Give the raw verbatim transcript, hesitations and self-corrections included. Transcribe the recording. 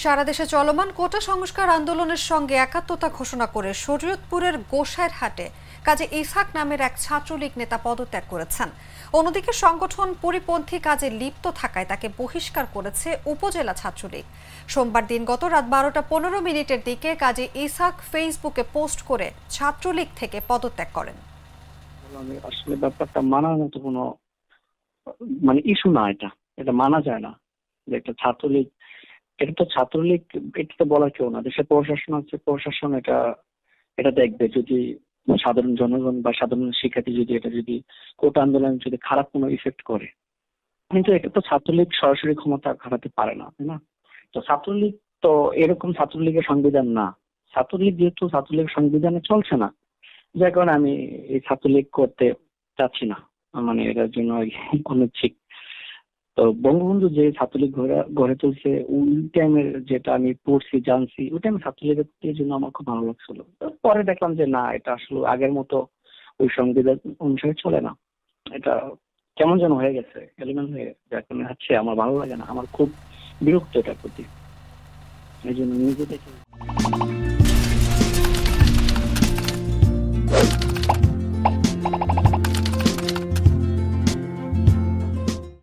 সারা দেশে চলমান কোটা সংস্কার আন্দোলনের সঙ্গে একাত্মতা ঘোষণা করে শরীয়তপুরের গোসাইরহাটে কাজী ইসহাক নামের এক ছাত্রলীগ নেতা পদত্যাগ করেছেন। অন্যদিকে সংগঠন পরিপন্থী কাজে লিপ্ত থাকায় তাকে বহিষ্কার করেছে উপজেলা ছাত্রলীগ। সোমবার দিনগত রাত বারোটা পনেরো মিনিটের দিকে কাজী ইসহাক ফেসবুকে পোস্ট করে ছাত্রলীগ থেকে পদত্যাগ করেন। আসলে ব্যাপারটা মানার মতো কোনো মানে ইস্যু না, এটা এটা মানা যায় না যে একটা ছাত্রলীগ, এটা তো ছাত্রলীগ, এটা তো বলার কেউ না। দেশের প্রশাসন আছে, প্রশাসন এটা এটা দেখবে যদি সাধারণ জনগণ বা সাধারণ শিক্ষার্থী যদি এটা যদি কোটা আন্দোলন যদি খারাপ কোনো ইফেক্ট করে, কিন্তু এটা তো ছাত্রলীগ সরাসরি ক্ষমতা খাটাতে পারে না, তাই না? তো ছাত্রলীগ তো এরকম ছাত্রলীগের সংবিধান না। ছাত্রলীগ যেহেতু ছাত্রলীগের সংবিধানে চলছে না, যার কারণে আমি এই ছাত্রলীগ করতে চাচ্ছি না, মানে এটার জন্য অনিচ্ছিক। তো বঙ্গবন্ধু যে ছাত্রলীগ গড়ে তুলছে ওই টাইমের যেটা আমি পড়ছি জানছি, ওই টাইমে ছাত্রলীগের জন্য আমার খুব ভালো লাগছিল। পরে দেখলাম যে না, এটা আসলে আগের মতো ওই সংবিধান অনুসারে চলে না, এটা কেমন যেন হয়ে গেছে, এলিমেন্ট হয়ে, যার কারণে হচ্ছে আমার ভালো লাগে না, আমার খুব বিরক্ত এটার প্রতি। এই জন্য নিজে থেকে